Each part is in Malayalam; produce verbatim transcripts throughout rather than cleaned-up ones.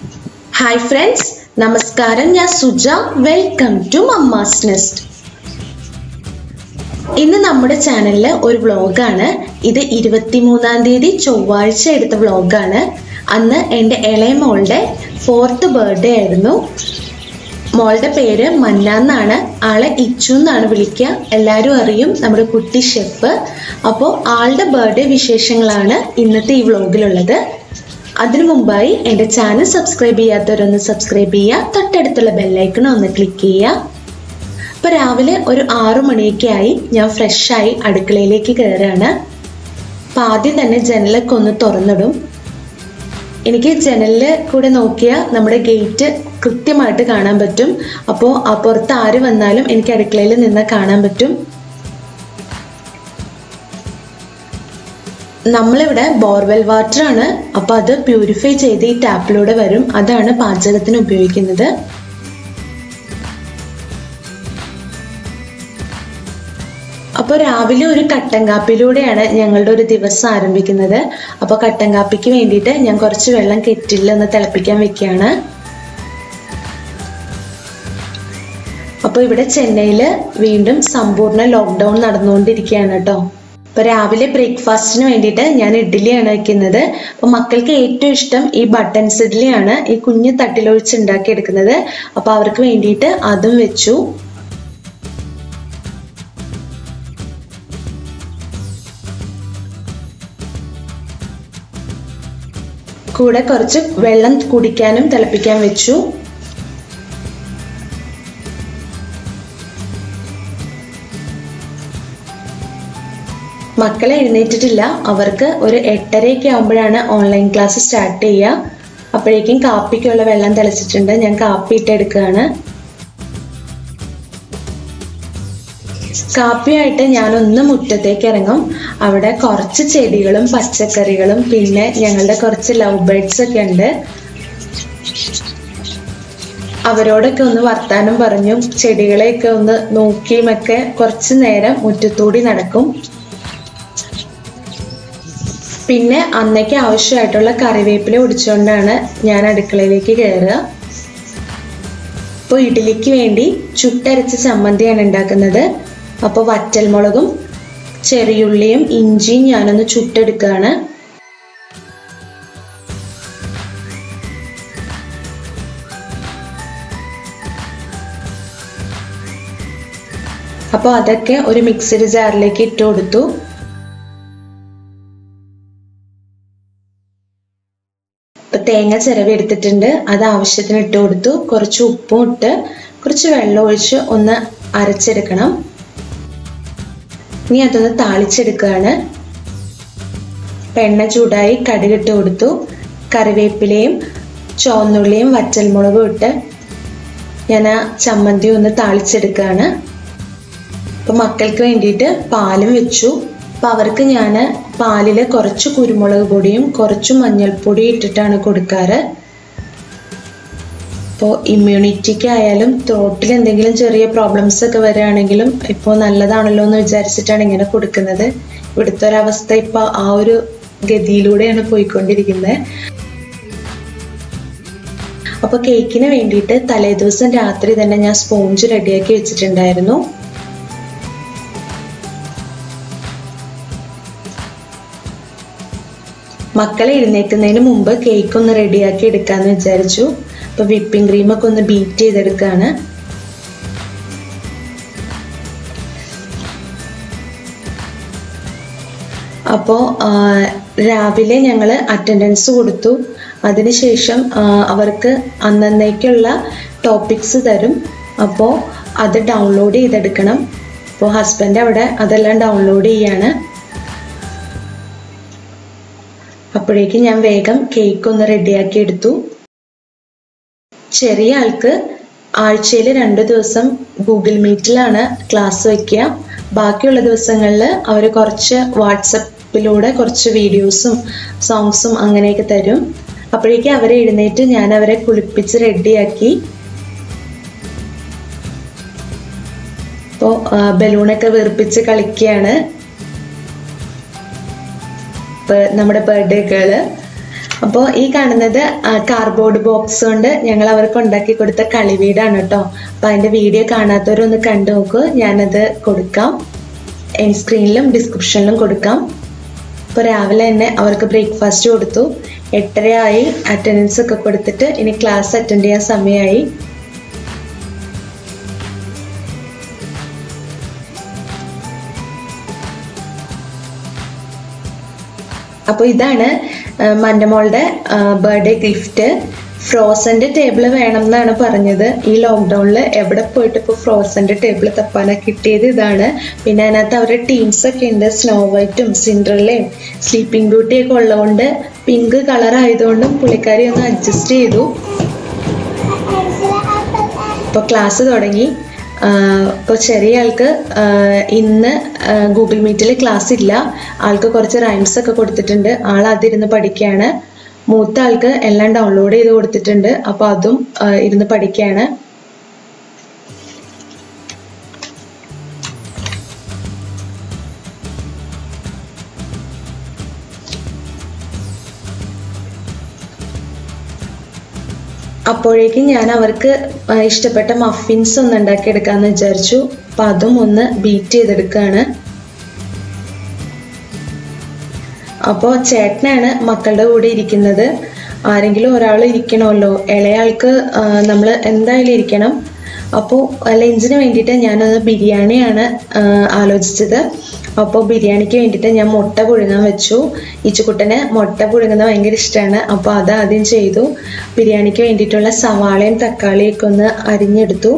Hi friends, നമസ്കാരം. ഞാൻ Suja. Welcome to Mamma's Nest. ഇന്ന് നമ്മുടെ ചാനലിൽ ഒരു വ്ളോഗാണ്. ഇത് ഇരുപത്തിമൂന്നാം തീയതി ചൊവ്വാഴ്ച എടുത്ത വ്ളോഗാണ്. അന്ന് എൻ്റെ ഇളയ മോളുടെ ഫോർത്ത് ബർത്ത്ഡേ ആയിരുന്നു. മോളുടെ പേര് മന്ന എന്നാണ്. ആളെ ഇച്ചു എന്നാണ് വിളിക്കുക. എല്ലാവരും അറിയും, നമ്മുടെ കുട്ടി ഷെഫ്. അപ്പോൾ ആളുടെ ബർത്ത്ഡേ വിശേഷങ്ങളാണ് ഇന്നത്തെ ഈ വ്ളോഗിലുള്ളത്. അതിനു മുമ്പായി എൻ്റെ ചാനൽ സബ്സ്ക്രൈബ് ചെയ്യാത്തവരൊന്ന് സബ്സ്ക്രൈബ് ചെയ്യുക, തൊട്ടടുത്തുള്ള ബെല്ലൈക്കൺ ഒന്ന് ക്ലിക്ക് ചെയ്യുക. അപ്പോൾ രാവിലെ ഒരു ആറു മണിയൊക്കെ ആയി ഞാൻ ഫ്രഷായി അടുക്കളയിലേക്ക് കയറുകയാണ്. അപ്പം ആദ്യം തന്നെ ജനലൊക്കെ ഒന്ന് തുറന്നിടും. എനിക്ക് ജനലിൽ കൂടെ നോക്കിയാൽ നമ്മുടെ ഗേറ്റ് കൃത്യമായിട്ട് കാണാൻ പറ്റും. അപ്പോൾ ആ പുറത്ത് ആര് വന്നാലും എനിക്ക് അടുക്കളയിൽ നിന്ന് കാണാൻ പറ്റും. നമ്മളിവിടെ ബോർവെൽ വാട്ടർ ആണ്. അപ്പോൾ അത് പ്യൂരിഫൈ ചെയ്ത് ഈ ടാപ്പിലൂടെ വരും. അതാണ് പാചകത്തിന് ഉപയോഗിക്കുന്നത്. അപ്പോൾ രാവിലെ ഒരു കട്ടൻ കാപ്പിയിലൂടെയാണ് ഞങ്ങളുടെ ഒരു ദിവസം ആരംഭിക്കുന്നത്. അപ്പോൾ കട്ടൻ കാപ്പിക്ക് വേണ്ടിയിട്ട് ഞാൻ കുറച്ച് വെള്ളം കെറ്റിലിൽ ഒന്ന് തിളപ്പിക്കാൻ വെക്കുകയാണ്. അപ്പോൾ ഇവിടെ ചെന്നൈയിൽ വീണ്ടും സമ്പൂർണ്ണ ലോക്ക്ഡൗൺ നടന്നുകൊണ്ടിരിക്കുകയാണ് കേട്ടോ. അപ്പോൾ രാവിലെ ബ്രേക്ക്ഫാസ്റ്റിന് വേണ്ടിയിട്ട് ഞാൻ ഇഡ്ഡലിയാണ് വയ്ക്കുന്നത്. അപ്പോൾ മക്കൾക്ക് ഏറ്റവും ഇഷ്ടം ഈ ബട്ടൺസ് ഇഡ്ഡലിയാണ്, ഈ കുഞ്ഞ് തട്ടിലൊഴിച്ച് ഉണ്ടാക്കിയെടുക്കുന്നത്. അപ്പോൾ അവർക്ക് വേണ്ടിയിട്ട് അതും വെച്ചു. കൂടെ കുറച്ച് വെള്ളം കുടിക്കാനും തിളപ്പിക്കാൻ വെച്ചു. മക്കളെ എഴുന്നേറ്റിട്ടില്ല. അവർക്ക് ഒരു എട്ടരയൊക്കെ ആകുമ്പോഴാണ് ഓൺലൈൻ ക്ലാസ് സ്റ്റാർട്ട് ചെയ്യുക. അപ്പോഴേക്കും കാപ്പിക്കുള്ള വെള്ളം തിളച്ചിട്ടുണ്ട്. ഞാൻ കാപ്പി ഇട്ടെടുക്കുകയാണ്. കാപ്പിയായിട്ട് ഞാനൊന്ന് മുറ്റത്തേക്ക് ഇറങ്ങും. അവിടെ കുറച്ച് ചെടികളും പച്ചക്കറികളും പിന്നെ ഞങ്ങളുടെ കുറച്ച് ലവ് ബേർഡ്സ് ഒക്കെ ഉണ്ട്. അവരോടൊക്കെ ഒന്ന് വർത്താനം പറഞ്ഞു ചെടികളെയൊക്കെ ഒന്ന് നോക്കിയുമൊക്കെ കുറച്ച് നേരം മുറ്റത്തൂടി നടക്കും. പിന്നെ അന്നേക്ക് ആവശ്യമായിട്ടുള്ള കറിവേപ്പില ഒടിച്ചുകൊണ്ടാണ് ഞാൻ അടുക്കളയിലേക്ക് കയറുക. ഇപ്പോൾ ഇഡ്ഡലിക്ക് വേണ്ടി ചുട്ടരച്ച ചമ്മന്തിയാണ് ഉണ്ടാക്കുന്നത്. അപ്പോൾ വറ്റൽമുളകും ചെറിയുള്ളിയും ഇഞ്ചിയും ഞാനൊന്ന് ചുട്ടെടുക്കുകയാണ്. അപ്പോൾ അതൊക്കെ ഒരു മിക്സിയുടെ ജാറിലേക്ക് ഇട്ട് കൊടുത്തു. തേങ്ങ ചിരവി എടുത്തിട്ടുണ്ട്, അത് ആവശ്യത്തിന് ഇട്ട് കൊടുത്തു. കുറച്ച് ഉപ്പും ഇട്ട് കുറച്ച് വെള്ളം ഒഴിച്ച് ഒന്ന് അരച്ചെടുക്കണം. ഇനി അതൊന്ന് താളിച്ചെടുക്കുകയാണ്. എണ്ണ ചൂടായി കടുകിട്ട് കൊടുത്തു. കറിവേപ്പിലയും ചുവന്നുള്ളിയും വറ്റൽമുളകും ഇട്ട് ഞാൻ ആ ചമ്മന്തി ഒന്ന് താളിച്ചെടുക്കുകയാണ്. അപ്പം മക്കൾക്ക് വേണ്ടിയിട്ട് പാലും വെച്ചു. അപ്പം അവർക്ക് ഞാൻ പാലിൽ കുറച്ച് കുരുമുളക് പൊടിയും കുറച്ച് മഞ്ഞൾപ്പൊടി ഇട്ടിട്ടാണ് കൊടുക്കാറ്. ഇപ്പോൾ ഇമ്മ്യൂണിറ്റിക്കായാലും ത്രോട്ടിൽ എന്തെങ്കിലും ചെറിയ പ്രോബ്ലംസ് ഒക്കെ വരികയാണെങ്കിലും ഇപ്പോൾ നല്ലതാണല്ലോ എന്ന് വിചാരിച്ചിട്ടാണ് ഇങ്ങനെ കൊടുക്കുന്നത്. ഇവിടുത്തെ ഒരവസ്ഥ ഇപ്പോൾ ആ ഒരു ഗതിയിലൂടെയാണ് പോയിക്കൊണ്ടിരിക്കുന്നത്. അപ്പോൾ കേക്കിന് വേണ്ടിയിട്ട് തലേദിവസം രാത്രി തന്നെ ഞാൻ സ്പോഞ്ച് റെഡിയാക്കി വെച്ചിട്ടുണ്ടായിരുന്നു. മക്കളെ എഴുന്നേൽക്കുന്നതിന് മുമ്പ് കേക്ക് ഒന്ന് റെഡിയാക്കി എടുക്കാമെന്ന് വിചാരിച്ചു. അപ്പോൾ വിപ്പിംഗ് ക്രീമൊക്കെ ഒന്ന് ബീറ്റ് ചെയ്തെടുക്കുകയാണ്. അപ്പോൾ രാവിലെ ഞങ്ങൾ അറ്റൻഡൻസ് കൊടുത്തു. അതിനുശേഷം അവർക്ക് അന്നന്നേക്കുള്ള ടോപ്പിക്സ് തരും. അപ്പോൾ അത് ഡൗൺലോഡ് ചെയ്തെടുക്കണം. അപ്പോൾ ഹസ്ബൻഡ് അവിടെ അതെല്ലാം ഡൗൺലോഡ് ചെയ്യാണ്. അപ്പോഴേക്കും ഞാൻ വേഗം കേക്ക് ഒന്ന് റെഡിയാക്കി എടുത്തു. ചെറിയ ആൾക്ക് ആഴ്ചയിൽ രണ്ട് ദിവസം ഗൂഗിൾ മീറ്റിലാണ് ക്ലാസ് വയ്ക്കുക. ബാക്കിയുള്ള ദിവസങ്ങളിൽ അവർ കുറച്ച് വാട്സപ്പിലൂടെ കുറച്ച് വീഡിയോസും സോങ്സും അങ്ങനെയൊക്കെ തരും. അപ്പോഴേക്കും അവരെ എഴുന്നേറ്റ് ഞാൻ അവരെ കുളിപ്പിച്ച് റെഡിയാക്കി. അപ്പോൾ ബലൂണൊക്കെ വീർപ്പിച്ച് കളിക്കുകയാണ് നമ്മുടെ ബർത്ത്ഡേ ഗേള്. അപ്പോൾ ഈ കാണുന്നത് കാർഡ്ബോർഡ് ബോക്സ് കൊണ്ട് ഞങ്ങൾ അവർക്ക് ഉണ്ടാക്കി കൊടുത്ത കളിവീടാണ് കേട്ടോ. അപ്പോൾ അതിൻ്റെ വീഡിയോ കാണാത്തവരൊന്ന് കണ്ടു നോക്കൂ. ഞാനത് കൊടുക്കാം, എൻഡ് സ്ക്രീനിലും ഡിസ്ക്രിപ്ഷനിലും കൊടുക്കാം. അപ്പോൾ രാവിലെ തന്നെ അവർക്ക് ബ്രേക്ക്ഫാസ്റ്റ് കൊടുത്തു. എട്ടരയായി, അറ്റൻഡൻസ് ഒക്കെ കൊടുത്തിട്ട് ഇനി ക്ലാസ് അറ്റൻഡ് ചെയ്യാൻ സമയമായി. അപ്പോൾ ഇതാണ് മന്നമോളുടെ ബർത്ത്ഡേ ഗിഫ്റ്റ്. ഫ്രോസൻ്റെ ടേബിൾ വേണം എന്നാണ് പറഞ്ഞത്. ഈ ലോക്ക്ഡൗണിൽ എവിടെ പോയിട്ട് ഇപ്പോൾ ഫ്രോസൻ്റെ ടേബിൾ തപ്പാനൊക്കെ കിട്ടിയത് ഇതാണ്. പിന്നെ അതിനകത്ത് അവരുടെ ടീംസൊക്കെ ഉണ്ട്, സ്നോ വൈറ്റും സിൻഡ്രല്ലയും സ്ലീപ്പിംഗ് ബ്യൂട്ടിയൊക്കെ ഉള്ളതുകൊണ്ട് പിങ്ക് കളർ ആയതുകൊണ്ടും പുള്ളിക്കാരി ഒന്ന് അഡ്ജസ്റ്റ് ചെയ്തു. ഇപ്പോൾ ക്ലാസ് തുടങ്ങി. ഇപ്പോൾ ചെറിയ ആൾക്ക് ഇന്ന് ഗൂഗിൾ മീറ്റിൽ ക്ലാസ് ഇല്ല. ആൾക്ക് കുറച്ച് റൈംസ് ഒക്കെ കൊടുത്തിട്ടുണ്ട്, ആൾ അതിരുന്ന് പഠിക്കുകയാണ്. മൂത്ത ആൾക്ക് എല്ലാം ഡൗൺലോഡ് ചെയ്ത് കൊടുത്തിട്ടുണ്ട്, അപ്പോൾ അതും ഇരുന്ന് പഠിക്കുകയാണ്. അപ്പോഴേക്കും ഞാൻ അവർക്ക് ഇഷ്ടപ്പെട്ട മഫിൻസ് ഒന്ന് ഉണ്ടാക്കിയെടുക്കാമെന്ന് വിചാരിച്ചു. അപ്പം അതും ഒന്ന് ബീറ്റ് ചെയ്തെടുക്കുകയാണ്. അപ്പോൾ ചേട്ടനാണ് മക്കളുടെ കൂടെ ഇരിക്കുന്നത്. ആരെങ്കിലും ഒരാൾ ഇരിക്കണമല്ലോ, ഇളയാൾക്ക് നമ്മൾ എന്തായാലും ഇരിക്കണം. അപ്പോൾ ലഞ്ചിന് വേണ്ടിയിട്ട് ഞാനൊന്ന് ബിരിയാണിയാണ് ആലോചിച്ചത്. അപ്പോൾ ബിരിയാണിക്ക് വേണ്ടിയിട്ട് ഞാൻ മുട്ട പുഴുങ്ങാൻ വെച്ചു. ഈച്ചുകുട്ടന് മുട്ട പുഴുങ്ങുന്നത് ഭയങ്കര ഇഷ്ടമാണ്, അപ്പോൾ അത് ആദ്യം ചെയ്തു. ബിരിയാണിക്ക് വേണ്ടിയിട്ടുള്ള സവാളയും തക്കാളിയൊക്കെ ഒന്ന് അരിഞ്ഞെടുത്തു.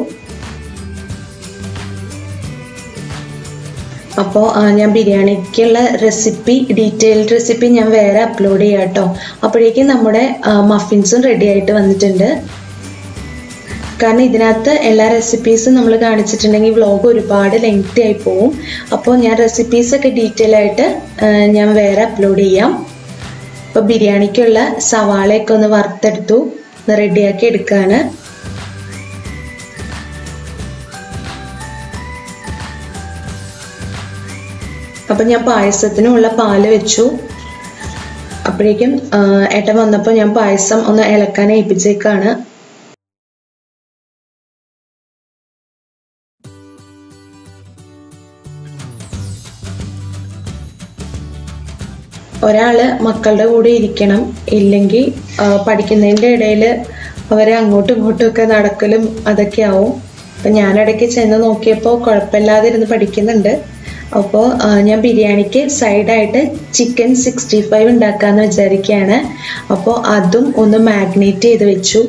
അപ്പോൾ ഞാൻ ബിരിയാണിക്കുള്ള റെസിപ്പി, ഡീറ്റെയിൽഡ് റെസിപ്പി ഞാൻ വേറെ അപ്ലോഡ് ചെയ്യാം കേട്ടോ. അപ്പോഴേക്കും നമ്മുടെ മഫിൻസും റെഡി ആയിട്ട് വന്നിട്ടുണ്ട്. കാരണം ഇതിനകത്ത് എല്ലാ റെസിപ്പീസും നമ്മൾ കാണിച്ചിട്ടുണ്ടെങ്കിൽ വ്ളോഗ് ഒരുപാട് ലെങ്തി ആയി പോവും. അപ്പോൾ ഞാൻ റെസിപ്പീസൊക്കെ ഡീറ്റെയിൽ ആയിട്ട് ഞാൻ വേറെ അപ്ലോഡ് ചെയ്യാം. അപ്പോൾ ബിരിയാണിക്കുള്ള സവാളയൊക്കെ ഒന്ന് വറുത്തെടുത്തു, റെഡിയാക്കി എടുക്കുകയാണ്. അപ്പം ഞാൻ പായസത്തിനുള്ള പാല് വെച്ചു. അപ്പോഴേക്കും ഏട്ടൻ വന്നപ്പോൾ ഞാൻ പായസം ഒന്ന് ഇളക്കാൻ ഏൽപ്പിച്ചേക്കാണ്. ഒരാള് മക്കളുടെ കൂടെ ഇരിക്കണം, ഇല്ലെങ്കിൽ പഠിക്കുന്നതിൻ്റെ ഇടയിൽ അവരെ അങ്ങോട്ടും ഇങ്ങോട്ടും ഒക്കെ നടക്കലും അതൊക്കെ ആവും. അപ്പം ഞാനിടയ്ക്ക് ചെന്ന് നോക്കിയപ്പോൾ കുഴപ്പമില്ലാതെ ഇരുന്ന് പഠിക്കുന്നുണ്ട്. അപ്പോൾ ഞാൻ ബിരിയാണിക്ക് സൈഡായിട്ട് ചിക്കൻ സിക്സ്റ്റി ഫൈവ് ഉണ്ടാക്കാമെന്ന് വിചാരിക്കുകയാണ്. അപ്പോൾ അതും ഒന്ന് മാഗ്നേറ്റ് ചെയ്ത് വെച്ചു.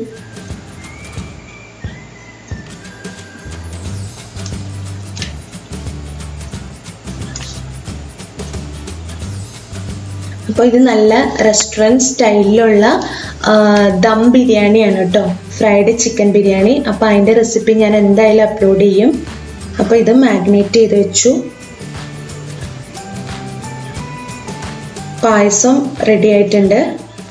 അപ്പോൾ ഇത് നല്ല റെസ്റ്റോറൻറ്റ് സ്റ്റൈലിലുള്ള ദം ബിരിയാണിയാണ് കേട്ടോ, ഫ്രൈഡ് ചിക്കൻ ബിരിയാണി. അപ്പോൾ അതിൻ്റെ റെസിപ്പി ഞാൻ എന്തായാലും അപ്ലോഡ് ചെയ്യും. അപ്പോൾ ഇത് മാഗ്നേറ്റ് ചെയ്ത് വെച്ചു. പായസം റെഡി ആയിട്ടുണ്ട്.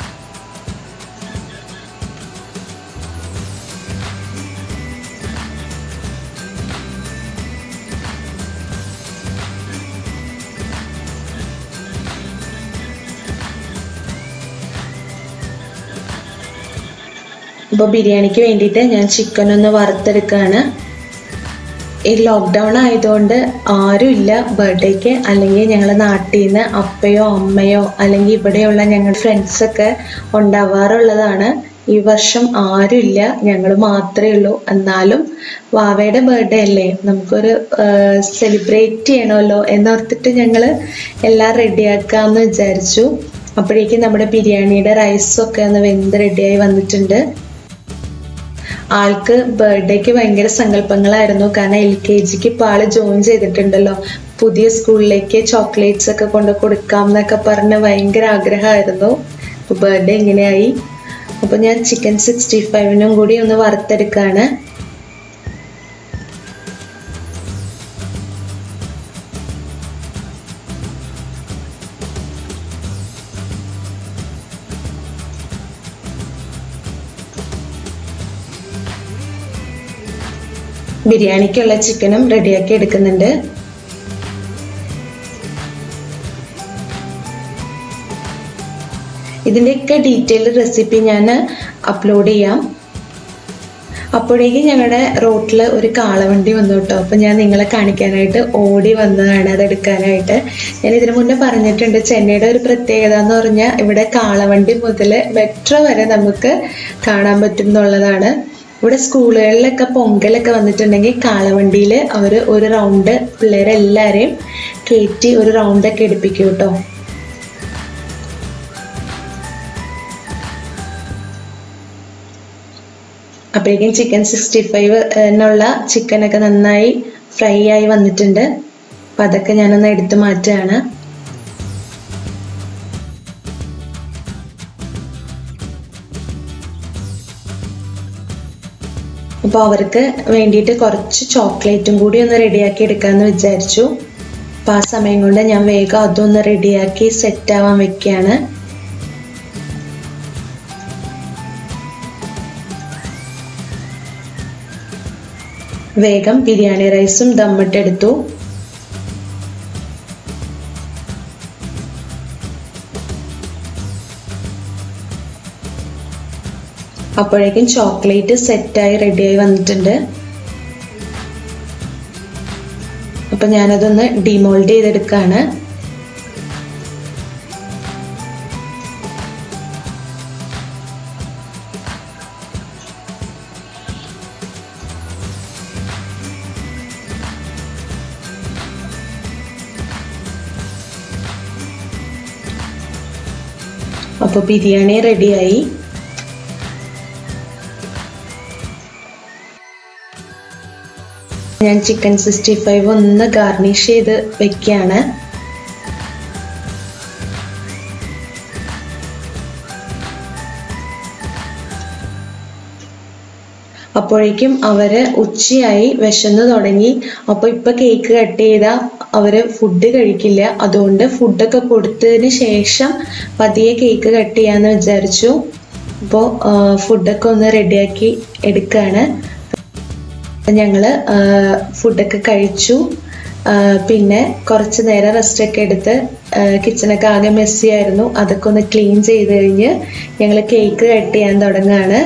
ഇപ്പോൾ ബിരിയാണിക്ക് വേണ്ടിയിട്ട് ഞാൻ ചിക്കൻ ഒന്ന് വറുത്തെടുക്കുകയാണ്. ഈ ലോക്ക്ഡൗൺ ആയതുകൊണ്ട് ആരും ഇല്ല ബർത്ത്ഡേക്ക്. അല്ലെങ്കിൽ ഞങ്ങൾ നാട്ടിൽ നിന്ന് അപ്പയോ അമ്മയോ അല്ലെങ്കിൽ ഇവിടെയുള്ള ഞങ്ങളുടെ ഫ്രണ്ട്സൊക്കെ ഉണ്ടാവാറുള്ളതാണ്. ഈ വർഷം ആരുമില്ല, ഞങ്ങൾ മാത്രമേ ഉള്ളൂ. എന്നാലും വാവയുടെ ബർത്ത്ഡേ അല്ലേ, നമുക്കൊരു സെലിബ്രേറ്റ് ചെയ്യണമല്ലോ എന്നോർത്തിട്ട് ഞങ്ങൾ എല്ലാം റെഡിയാക്കാമെന്ന് വിചാരിച്ചു. അപ്പോഴേക്കും നമ്മുടെ ബിരിയാണിയുടെ റൈസൊക്കെ ഒന്ന് വെന്ത് റെഡിയായി വന്നിട്ടുണ്ട്. ആൾക്ക് ബർത്ത്ഡേക്ക് ഭയങ്കര സങ്കല്പങ്ങളായിരുന്നു. കാരണം എൽ കെ ജിക്ക് ഇപ്പോൾ ആള് ജോയിൻ ചെയ്തിട്ടുണ്ടല്ലോ, പുതിയ സ്കൂളിലേക്ക് ചോക്ലേറ്റ്സ് ഒക്കെ കൊണ്ട് കൊടുക്കാം എന്നൊക്കെ പറഞ്ഞ് ഭയങ്കര ആഗ്രഹമായിരുന്നു. അപ്പോൾ ബർത്ത്ഡേ ഇങ്ങനെയായി. അപ്പോൾ ഞാൻ ചിക്കൻ സിക്സ്റ്റി ഫൈവിനും കൂടി ഒന്ന് വറുത്തെടുക്കുകയാണ്. ബിരിയാണിക്കുള്ള ചിക്കനും റെഡിയാക്കി എടുക്കുന്നുണ്ട്. ഇതിൻ്റെയൊക്കെ ഡീറ്റെയിൽ റെസിപ്പി ഞാൻ അപ്ലോഡ് ചെയ്യാം. അപ്പോഴേക്കും ഞങ്ങളുടെ റോട്ടിൽ ഒരു കാളവണ്ടി വന്നു കേട്ടോ. അപ്പം ഞാൻ നിങ്ങളെ കാണിക്കാനായിട്ട് ഓടി വന്നതാണ് അതെടുക്കാനായിട്ട്. ഞാൻ ഇതിനു മുന്നേ പറഞ്ഞിട്ടുണ്ട്, ചെന്നൈയുടെ ഒരു പ്രത്യേകത എന്ന് പറഞ്ഞാൽ ഇവിടെ കാളവണ്ടി മുതൽ മെട്രോ വരെ നമുക്ക് കാണാൻ പറ്റും എന്നുള്ളതാണ്. ഇവിടെ സ്കൂളുകളിലൊക്കെ പൊങ്കലൊക്കെ വന്നിട്ടുണ്ടെങ്കിൽ കാളവണ്ടിയിൽ അവർ ഒരു റൗണ്ട് പിള്ളേരെല്ലാവരെയും കയറ്റി ഒരു റൗണ്ടൊക്കെ എടുപ്പിക്കും കേട്ടോ. അപ്പോഴേക്കും ചിക്കൻ സിക്സ്റ്റി ഫൈവ് എന്നുള്ള ചിക്കനൊക്കെ നന്നായി ഫ്രൈ ആയി വന്നിട്ടുണ്ട്. അപ്പം അതൊക്കെ ഞാനൊന്ന് എടുത്ത് മാറ്റുകയാണ്. അപ്പോൾ അവർക്ക് വേണ്ടിയിട്ട് കുറച്ച് ചോക്ലേറ്റും കൂടി ഒന്ന് റെഡിയാക്കി എടുക്കാമെന്ന് വിചാരിച്ചു. അപ്പം ആ സമയം കൊണ്ട് ഞാൻ വേഗം അതൊന്ന് റെഡിയാക്കി സെറ്റാവാൻ വെക്കുകയാണ്. വേഗം ബിരിയാണി റൈസും ദമ്മിട്ടെടുത്തു. അപ്പോഴേക്കും ചോക്ലേറ്റ് സെറ്റായി റെഡിയായി വന്നിട്ടുണ്ട്. അപ്പൊ ഞാനതൊന്ന് ഡിമോൾഡ് ചെയ്തെടുക്കാണ്. അപ്പോൾ ബിരിയാണി റെഡിയായി. ഞാൻ ചിക്കൻ സിക്സ്റ്റി ഫൈവ് ഒന്ന് ഗാർണിഷ് ചെയ്ത് വെക്കുകയാണ്. അപ്പോഴേക്കും അവര് ഉച്ചയായി, വിശന്ന് തുടങ്ങി. അപ്പോൾ ഇപ്പൊ കേക്ക് കട്ട് ചെയ്താൽ അവര് ഫുഡ് കഴിക്കില്ല. അതുകൊണ്ട് ഫുഡൊക്കെ കൊടുത്തതിന് ശേഷം പതിയെ കേക്ക് കട്ട് ചെയ്യാന്ന് വിചാരിച്ചു. അപ്പോൾ ഫുഡൊക്കെ ഒന്ന് റെഡിയാക്കി എടുക്കുകയാണ്. ഞങ്ങള് ഫുഡൊക്കെ കഴിച്ചു. പിന്നെ കുറച്ച് നേരം റെസ്റ്റ് ഒക്കെ എടുത്ത് കിച്ചണൊക്കെ ആകെ മെസ്സി ആയിരുന്നു. അതൊക്കെ ഒന്ന് ക്ലീൻ ചെയ്ത് കഴിഞ്ഞ് ഞങ്ങൾ കേക്ക് കട്ട് ചെയ്യാൻ തുടങ്ങുകയാണ്.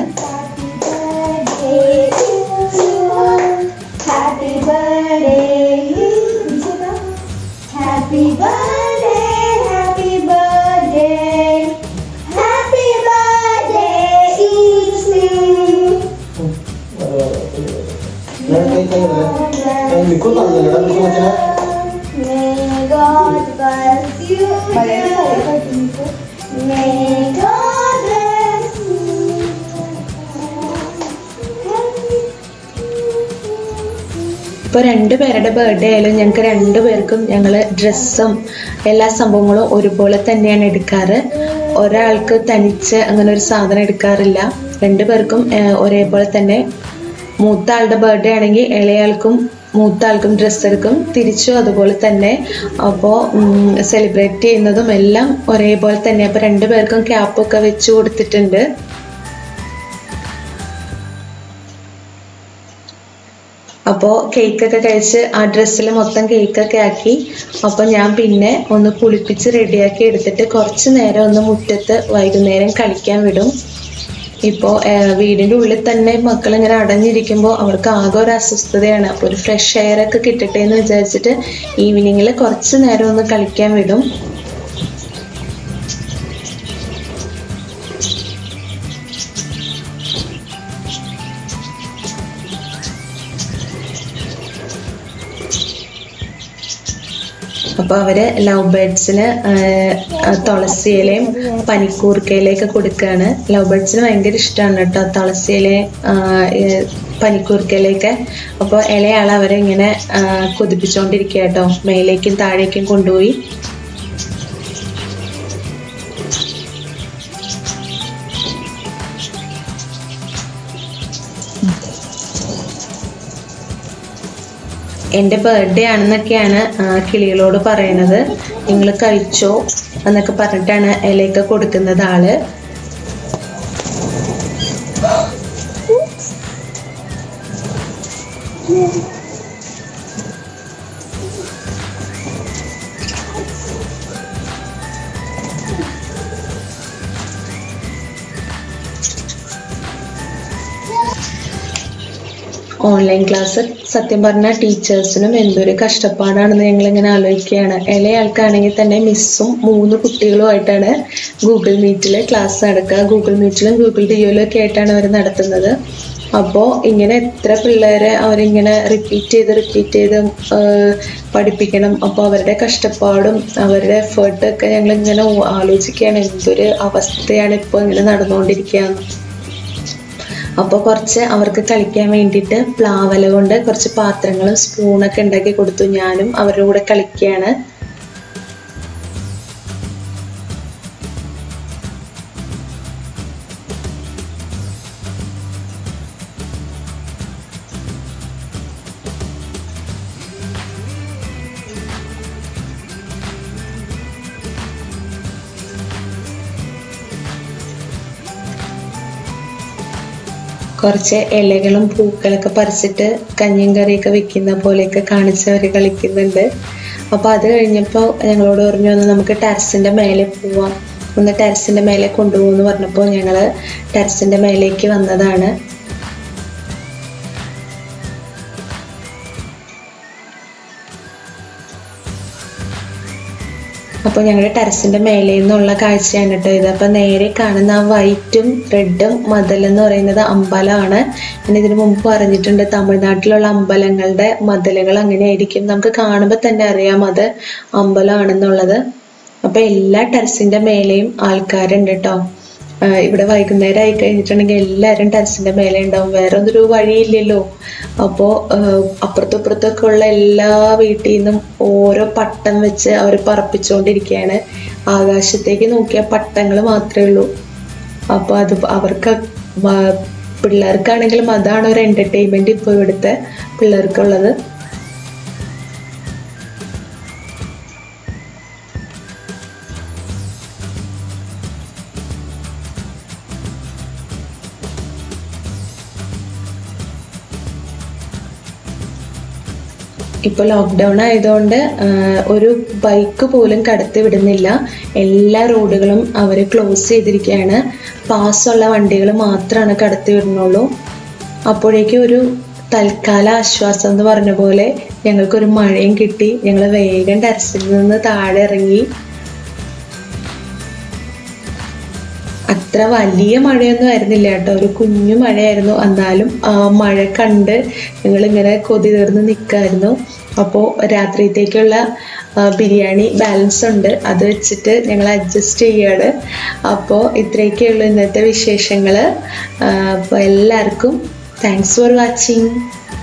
May God bless you. May God bless you. ഇപ്പോൾ രണ്ടുപേരുടെ ബർത്ത്ഡേ ആയാലും ഞങ്ങൾക്ക് രണ്ടുപേർക്കും ഞങ്ങൾ ഡ്രസ്സും എല്ലാ സംഭവങ്ങളും ഒരുപോലെ തന്നെയാണ് എടുക്കാറ്. ഒരാൾക്ക് തനിച്ച് അങ്ങനെ ഒരു സാധനം എടുക്കാറില്ല. രണ്ടുപേർക്കും ഒരേപോലെ തന്നെ. മൂത്ത ആളുടെ ബർത്ത്ഡേ ആണെങ്കിൽ ഇളയാൾക്കും മൂത്ത ആൾക്കും ഡ്രസ്സ് എടുക്കും, തിരിച്ചും അതുപോലെ തന്നെ. അപ്പോൾ സെലിബ്രേറ്റ് ചെയ്യുന്നതും എല്ലാം ഒരേപോലെ തന്നെ. അപ്പോൾ രണ്ടുപേർക്കും ക്യാപ്പൊക്കെ വെച്ച് കൊടുത്തിട്ടുണ്ട്. അപ്പോൾ കേക്കൊക്കെ കഴിച്ച് ആ ഡ്രസ്സിൽ മൊത്തം കേക്കൊക്കെ ആക്കി. അപ്പോൾ ഞാൻ പിന്നെ ഒന്ന് കുളിപ്പിച്ച് റെഡിയാക്കി എടുത്തിട്ട് കുറച്ച് നേരം ഒന്ന് മുറ്റത്ത് വൈകുന്നേരം കളിക്കാൻ വിടും. ഇപ്പോൾ വീടിൻ്റെ ഉള്ളിൽ തന്നെ മക്കളിങ്ങനെ അടഞ്ഞിരിക്കുമ്പോൾ അവർക്ക് ആകെ ഒരു അസ്വസ്ഥതയാണ്. അപ്പോൾ ഒരു ഫ്രഷ് എയർ ഒക്കെ കിട്ടട്ടെ എന്ന് വിചാരിച്ചിട്ട് ഈവനിങ്ങിൽ കുറച്ച് നേരം ഒന്ന് കളിക്കാൻ വിടും. അപ്പോൾ അവര് ലവ് ബേർഡ്സിന് തുളസിയിലയും പനിക്കൂർക്കയിലയൊക്കെ കൊടുക്കുകയാണ്. ലവ് ബേർഡ്സിന് ഭയങ്കര ഇഷ്ടമാണ് കേട്ടോ തുളസിയിലയും പനിക്കൂർക്കയിലയൊക്കെ. അപ്പോൾ ഇളയാൾ അവരെ ഇങ്ങനെ കൊതിപ്പിച്ചുകൊണ്ടിരിക്കുക കേട്ടോ. മേലേക്കും താഴേക്കും കൊണ്ടുപോയി. എൻ്റെ ബർത്ത്ഡേ ആണെന്നൊക്കെയാണ് കിളികളോട് പറയണത്. നിങ്ങൾ കഴിച്ചോ എന്നൊക്കെ പറഞ്ഞിട്ടാണ് ഇലയൊക്കെ കൊടുക്കുന്നത് ആള്. ഓൺലൈൻ ക്ലാസ് സത്യം പറഞ്ഞാൽ ടീച്ചേഴ്സിനും എന്തൊരു കഷ്ടപ്പാടാണെന്ന് ഞങ്ങൾ ഇങ്ങനെ ആലോചിക്കുകയാണ്. ഇളയാൾക്കാണെങ്കിൽ തന്നെ മിസ്സും മൂന്ന് കുട്ടികളുമായിട്ടാണ് ഗൂഗിൾ മീറ്റിൽ ക്ലാസ് നടക്കുക. ഗൂഗിൾ മീറ്റിലും ഗൂഗിൾ ഡിയോയിലും ഒക്കെ ആയിട്ടാണ് അവർ നടത്തുന്നത്. അപ്പോൾ ഇങ്ങനെ എത്ര പിള്ളേരെ അവരിങ്ങനെ റിപ്പീറ്റ് ചെയ്ത് റിപ്പീറ്റ് ചെയ്ത് പഠിപ്പിക്കണം. അപ്പോൾ അവരുടെ കഷ്ടപ്പാടും അവരുടെ എഫേർട്ടൊക്കെ ഞങ്ങൾ ഇങ്ങനെ ആലോചിക്കുകയാണ്, എന്തൊരു അവസ്ഥയാണ് ഇപ്പോൾ ഇങ്ങനെ നടന്നുകൊണ്ടിരിക്കുകയെന്ന്. അപ്പോൾ കുറച്ച് അവർക്ക് കളിക്കാൻ വേണ്ടിയിട്ട് പ്ലാവല കൊണ്ട് കുറച്ച് പാത്രങ്ങളും സ്പൂണൊക്കെ ഉണ്ടാക്കി കൊടുത്തു. ഞാനും അവരുടെ കൂടെ കളിക്കുകയാണ്. കുറച്ച് ഇലകളും പൂക്കളൊക്കെ പറിച്ചിട്ട് കഞ്ഞിയും കറിയൊക്കെ വെക്കുന്ന പോലെയൊക്കെ കാണിച്ച് അവർ കളിക്കുന്നുണ്ട്. അപ്പോൾ അത് കഴിഞ്ഞപ്പോൾ ഞങ്ങളോട് പറഞ്ഞു ഒന്ന് നമുക്ക് ടെറസിൻ്റെ മേലെ പോവാം, ഒന്ന് ടെറസിൻ്റെ മേലെ കൊണ്ടുപോകുമെന്ന് പറഞ്ഞപ്പോൾ ഞങ്ങൾ ടെറസിൻ്റെ മേലേക്ക് വന്നതാണ്. അപ്പോൾ ഞങ്ങളുടെ ടെറസിൻ്റെ മേലെ നിന്നുള്ള കാഴ്ചയാണ് കേട്ടോ ഇത്. അപ്പോൾ നേരെ കാണുന്ന ആ വൈറ്റും റെഡും മതിലെന്ന് പറയുന്നത് അമ്പലമാണ്. ഞാൻ ഇതിനു മുമ്പ് പറഞ്ഞിട്ടുണ്ട്, തമിഴ്നാട്ടിലുള്ള അമ്പലങ്ങളുടെ മതിലുകൾ അങ്ങനെയായിരിക്കും. നമുക്ക് കാണുമ്പോൾ തന്നെ അറിയാം അത് അമ്പലമാണെന്നുള്ളത്. അപ്പോൾ എല്ലാ ടെറസിൻ്റെ മേലെയും ആൾക്കാരുണ്ട് കേട്ടോ. ഇവിടെ വൈകുന്നേരം ആയി കഴിഞ്ഞിട്ടുണ്ടെങ്കിൽ എല്ലാവരും ടെറസിൻ്റെ മേലെ ഉണ്ടാവും, വേറെ ഒന്നൊരു വഴിയില്ലല്ലോ. അപ്പോൾ അപ്പുറത്തും ഇപ്പുറത്തൊക്കെ ഉള്ള എല്ലാ വീട്ടിൽ നിന്നും ഓരോ പട്ടം വെച്ച് അവർ പറപ്പിച്ചുകൊണ്ടിരിക്കുകയാണ്. ആകാശത്തേക്ക് നോക്കിയാൽ പട്ടങ്ങൾ മാത്രമേ ഉള്ളൂ. അപ്പോൾ അത് അവർക്ക് പിള്ളേർക്കാണെങ്കിലും അതാണ് ഒരു എൻ്റർടൈൻമെൻറ്റ് ഇപ്പോൾ ഇവിടുത്തെ പിള്ളേർക്കുള്ളത്. ഇപ്പോൾ ലോക്ക്ഡൗൺ ആയതുകൊണ്ട് ഒരു ബൈക്ക് പോലും കടത്തി വിടുന്നില്ല. എല്ലാ റോഡുകളും അവർ ക്ലോസ് ചെയ്തിരിക്കുകയാണ്. പാസ്സുള്ള വണ്ടികൾ മാത്രമാണ് കടത്തി വിടുന്നുള്ളൂ. അപ്പോഴേക്കും ഒരു തൽക്കാല ആശ്വാസം എന്ന് പറഞ്ഞ പോലെ ഞങ്ങൾക്കൊരു മഴയും കിട്ടി. ഞങ്ങൾ വേഗം ടെറസിൽ നിന്ന് താഴെ ഇറങ്ങി. അത്ര വലിയ മഴയൊന്നും ആയിരുന്നില്ല കേട്ടോ, ഒരു കുഞ്ഞു മഴയായിരുന്നു. എന്നാലും ആ മഴ കണ്ട് ഞങ്ങളിങ്ങനെ കൊതി തീർന്ന് നിൽക്കായിരുന്നു. അപ്പോൾ രാത്രിയത്തേക്കുള്ള ബിരിയാണി ബാലൻസ് ഉണ്ട്, അത് വെച്ചിട്ട് ഞങ്ങൾ അഡ്ജസ്റ്റ് ചെയ്യാണ്. അപ്പോൾ ഇത്രയൊക്കെയുള്ളൂ ഇന്നത്തെ വിശേഷങ്ങൾ. അപ്പോൾ എല്ലാവർക്കും താങ്ക്സ് ഫോർ വാച്ചിങ്.